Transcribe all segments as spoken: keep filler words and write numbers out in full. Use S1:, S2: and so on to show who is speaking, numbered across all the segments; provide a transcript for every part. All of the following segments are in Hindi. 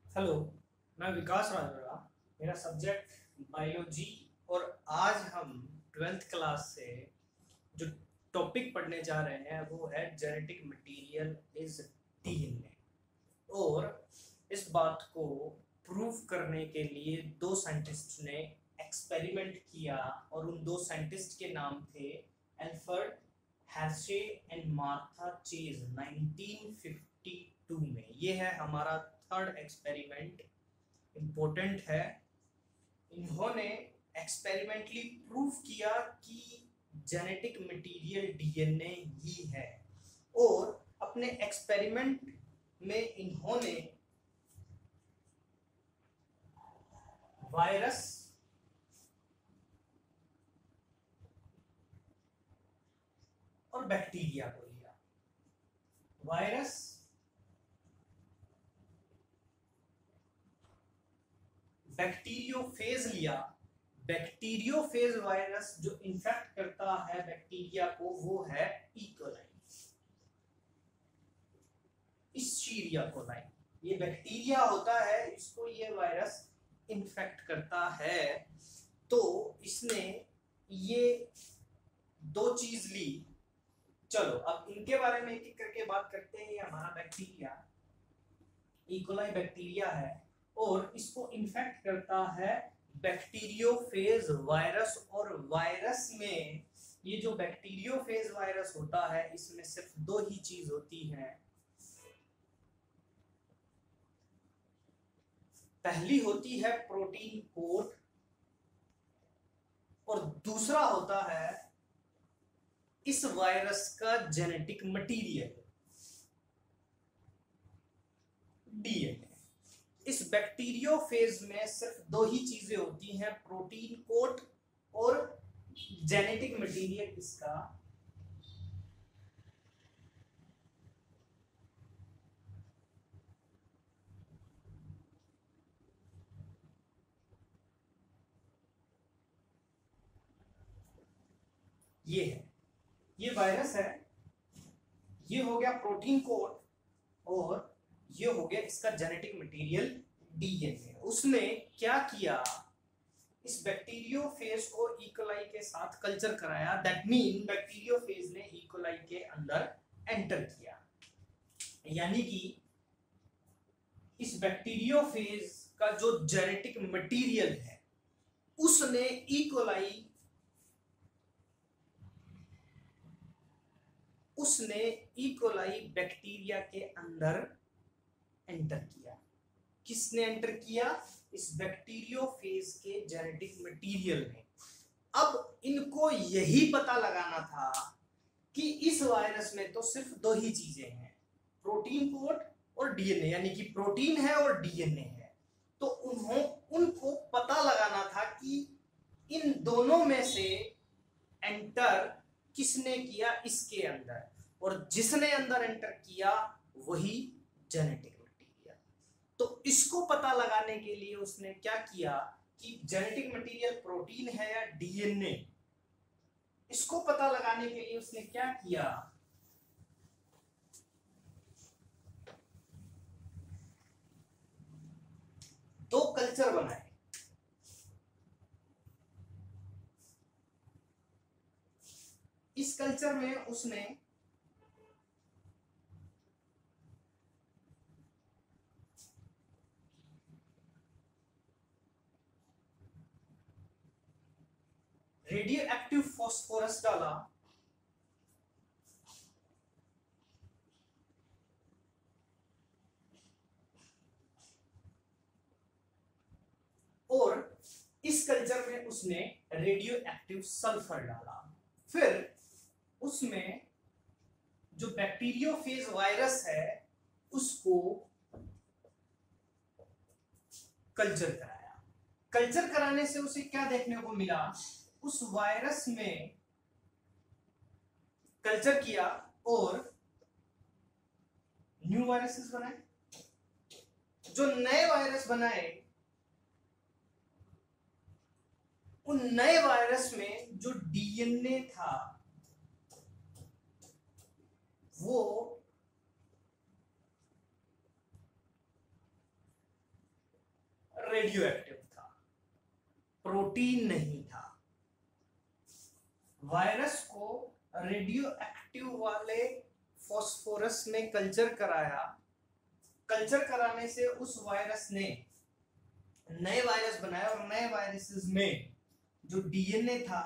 S1: हेलो, मैं विकास राजोरा। मेरा सब्जेक्ट बायोलॉजी और आज हम ट्वेल्थ क्लास से जो टॉपिक पढ़ने जा रहे हैं वो है जेनेटिक मटेरियल इज डीएनए। और इस बात को प्रूव करने के लिए दो साइंटिस्ट ने एक्सपेरिमेंट किया और उन दो साइंटिस्ट के नाम थे Alfred Hershey and Martha Chase nineteen fifty two में। ये है हमारा थर्ड एक्सपेरिमेंट, इम्पोर्टेंट है। इन्होंने एक्सपेरिमेंटली प्रूव किया कि जेनेटिक मटेरियल डीएनए ही है और अपने एक्सपेरिमेंट में इन्होंने वायरस और बैक्टीरिया को लिया। वायरस बैक्टीरियोफेज लिया। बैक्टीरियोफेज वायरस जो इन्फेक्ट करता है बैक्टीरिया को वो है इकोलाई, इश्चीरिया कोलाई। ये बैक्टीरिया होता है, इसको ये वायरस इन्फेक्ट करता है। तो इसने ये दो चीज ली। चलो अब इनके बारे में एक एक करके बात करते हैं। ये हमारा बैक्टीरिया इकोलाई बैक्टीरिया है और इसको इन्फेक्ट करता है बैक्टीरियोफेज वायरस। और वायरस में ये जो बैक्टीरियोफेज वायरस होता है इसमें सिर्फ दो ही चीज होती है। पहली होती है प्रोटीन कोट और दूसरा होता है इस वायरस का जेनेटिक मटेरियल डीएनए। इस बैक्टीरियोफेज में सिर्फ दो ही चीजें होती हैं, प्रोटीन कोट और जेनेटिक मटेरियल इसका ये है। ये वायरस है, ये हो गया प्रोटीन कोट और ये हो गया इसका जेनेटिक मटेरियल डीएनए। उसने क्या किया, इस बैक्टीरियोफेज को इकोलाई के साथ कल्चर कराया। दैट मीन बैक्टीरियोफेज ने इकोलाई के अंदर एंटर किया, यानी कि इस बैक्टीरियोफेज का जो जेनेटिक मटेरियल है उसने इकोलाई उसने इकोलाई बैक्टीरिया के अंदर एंटर किया। किसने एंटर किया? इस बैक्टीरियोफेज के जेनेटिक मटेरियल में। अब इनको यही पता लगाना था कि इस वायरस में तो सिर्फ दो ही चीजें हैं, प्रोटीन कोड और डीएनए, यानी कि प्रोटीन है और डीएनए है। तो उन्हों उनको पता लगाना था कि इन दोनों में से एंटर किसने किया इसके अंदर, और जिसने अंदर एंटर किया वही जेनेटिक मटेरियल। तो इसको पता लगाने के लिए उसने क्या किया कि जेनेटिक मटेरियल प्रोटीन है या डीएनए, इसको पता लगाने के लिए उसने क्या किया, दो कल्चर बनाए। इस कल्चर में उसने रेडियो एक्टिव फॉस्फोरस डाला और इस कल्चर में उसने रेडियो एक्टिव सल्फर डाला। फिर उसमें जो बैक्टीरियोफेज वायरस है उसको कल्चर कराया। कल्चर कराने से उसे क्या देखने को मिला, उस वायरस में कल्चर किया और न्यू वायरसेस बनाए। जो नए वायरस बनाए उन नए वायरस में जो डीएनए था वो रेडियो एक्टिव था, प्रोटीन नहीं था। वायरस को रेडियो एक्टिव वाले फॉस्फोरस में कल्चर कराया। कल्चर कराने से उस वायरस ने नए वायरस बनाए और नए वायरसेस में जो डीएनए था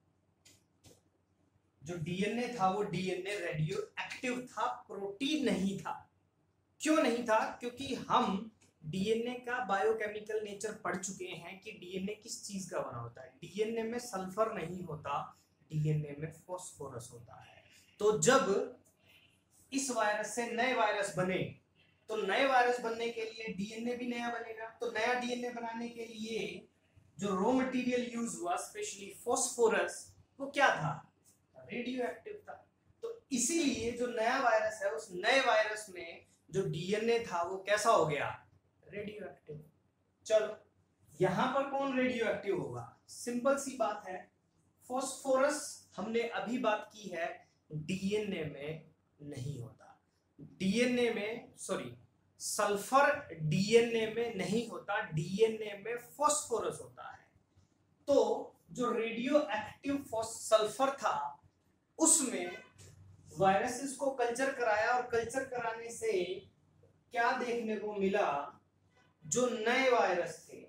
S1: जो डीएनए था वो डीएनए रेडियो एक्टिव था, प्रोटीन नहीं था। क्यों नहीं था? क्योंकि हम डीएनए का बायोकेमिकल नेचर पढ़ चुके हैं कि डीएनए किस चीज का बना होता है। डीएनए में सल्फर नहीं होता, डीएनए में फास्फोरस होता है। तो जब इस वायरस से नए वायरस बने तो नए वायरस बनने के लिए डीएनए भी नया बनेगा। तो नया डीएनए बनाने के लिए जो रॉ मटेरियल यूज हुआ, स्पेशली फास्फोरस, वो क्या था? रेडियो एक्टिव था। तो इसीलिए जो नया वायरस है, उस नए वायरस में जो डीएनए था वो कैसा हो गया? Radio active. चलो, यहां पर कौन रेडियो एक्टिव होगा? सिंपल सी बात है, फास्फोरस हमने अभी बात की है, डीएनए में नहीं होता। डीएनए में सॉरी सल्फर डीएनए में नहीं होता, डीएनए में फास्फोरस होता है। तो जो रेडियो एक्टिव सल्फर था उसमें वायरसेस को कल्चर कराया और कल्चर कराने से क्या देखने को मिला? जो नए वायरस थे,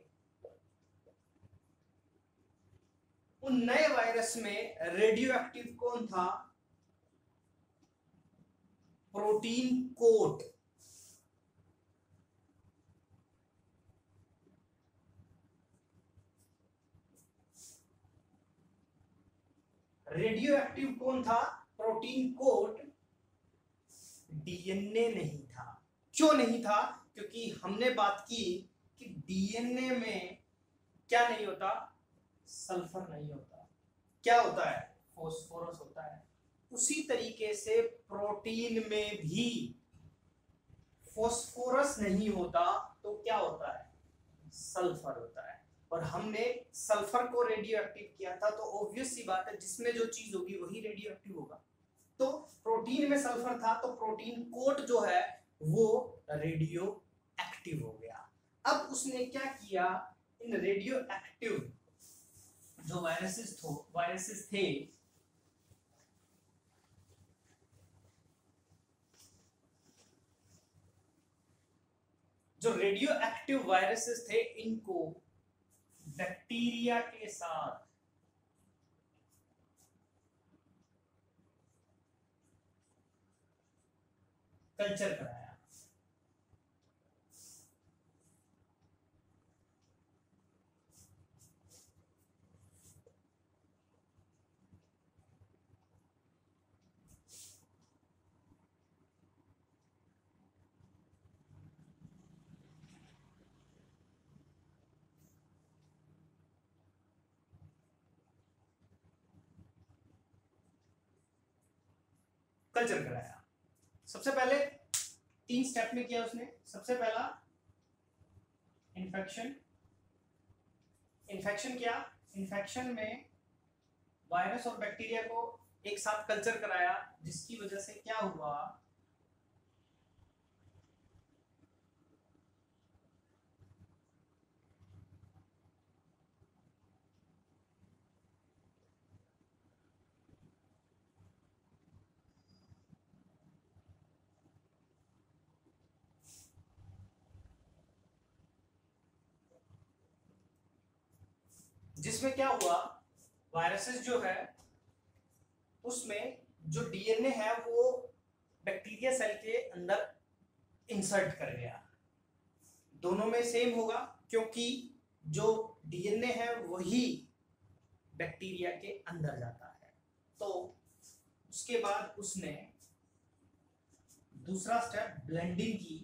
S1: उन नए वायरस में रेडियो एक्टिव कौन था? Protein coat. रेडियो एक्टिव कौन था? Protein coat. डीएनए नहीं था। क्यों नहीं था? क्योंकि हमने बात की कि डीएनए में क्या नहीं होता? सल्फर नहीं होता। क्या होता है? फास्फोरस होता है। उसी तरीके से प्रोटीन में भी फास्फोरस नहीं होता तो क्या होता है? सल्फर होता है। और हमने सल्फर को रेडियो एक्टिव किया था, तो ऑब्वियस सी बात है जिसमें जो चीज होगी वही रेडियो एक्टिव होगा। तो प्रोटीन में सल्फर था तो प्रोटीन कोट जो है वो रेडियो एक्टिव हो गया। अब उसने क्या किया? इन रेडियो एक्टिव जो वायरसेस थो वायरसेस थे जो रेडियो एक्टिव वायरसेस थे, इनको बैक्टीरिया के साथ कल्चर कराया। कल्चर कराया। सबसे पहले तीन स्टेप में किया उसने। सबसे पहला इन्फेक्शन। इन्फेक्शन क्या? इन्फेक्शन में वायरस और बैक्टीरिया को एक साथ कल्चर कराया, जिसकी वजह से क्या हुआ? जिसमें क्या हुआ? वायरसेस जो है उसमें जो डीएनए है वो बैक्टीरिया सेल के अंदर इंसर्ट कर गया। दोनों में सेम होगा क्योंकि जो डीएनए है वही बैक्टीरिया के अंदर जाता है। तो उसके बाद उसने दूसरा स्टेप ब्लेंडिंग की।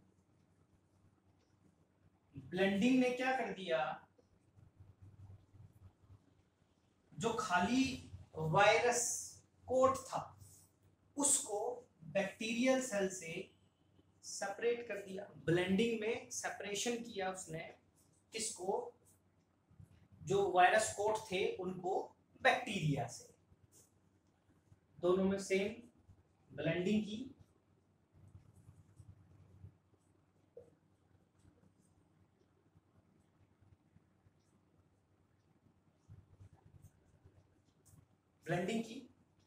S1: ब्लेंडिंग ने क्या कर दिया? जो खाली वायरस कोट था उसको बैक्टीरियल सेल से सेपरेट कर दिया। ब्लेंडिंग में सेपरेशन किया उसने। किसको? जो वायरस कोट थे उनको बैक्टीरिया से। दोनों में सेम ब्लेंडिंग की। ब्लेंडिंग की।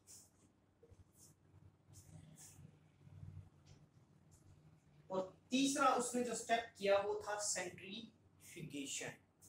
S1: और तीसरा उसने जो स्टेप किया वो था सेंट्रीफ्यूगेशन।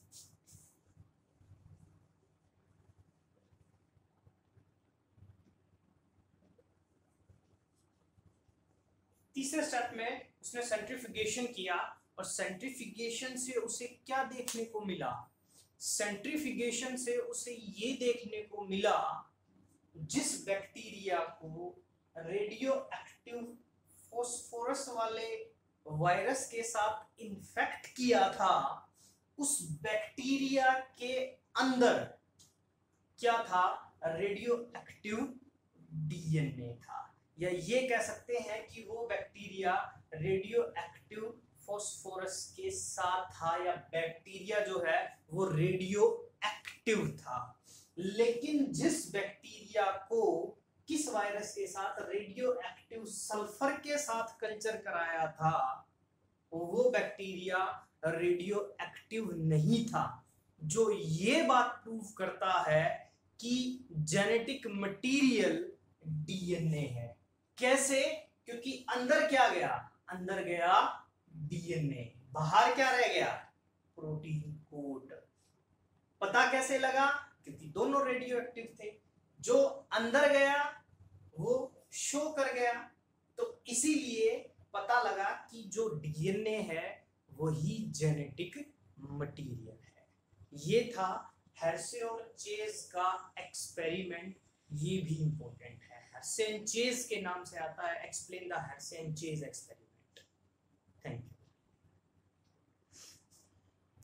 S1: तीसरे स्टेप में उसने सेंट्रीफ्यूगेशन किया और सेंट्रीफ्यूगेशन से उसे क्या देखने को मिला? सेंट्रीफ्यूगेशन से उसे ये देखने को मिला जिस बैक्टीरिया को रेडियो एक्टिव फॉस्फोरस वाले वायरस के साथ इन्फेक्ट किया था, उस बैक्टीरिया के अंदर क्या था? रेडियो एक्टिव डीएनए था। या ये कह सकते हैं कि वो बैक्टीरिया रेडियो एक्टिव फॉस्फोरस के साथ था, या बैक्टीरिया जो है वो रेडियो एक्टिव था। लेकिन जिस बैक्टीरिया को किस वायरस के साथ रेडियो एक्टिव सल्फर के साथ कल्चर कराया था, वो बैक्टीरिया रेडियो एक्टिव नहीं था। जो ये बात प्रूव करता है कि जेनेटिक मटेरियल डीएनए है। कैसे? क्योंकि अंदर क्या गया? अंदर गया डीएनए, बाहर क्या रह गया? Protein code. पता कैसे लगा? क्योंकि दोनों रेडियो एक्टिव थे। जो अंदर गया वो शो कर गया, तो इसीलिए पता लगा कि जो डीएनए है वही जेनेटिक मटेरियल है। ये था हेर्शे और चेज का एक्सपेरिमेंट। ये भी इंपॉर्टेंट है। हेर्शे एंड चेज के नाम से आता है explain the Hershey and Chase experiment.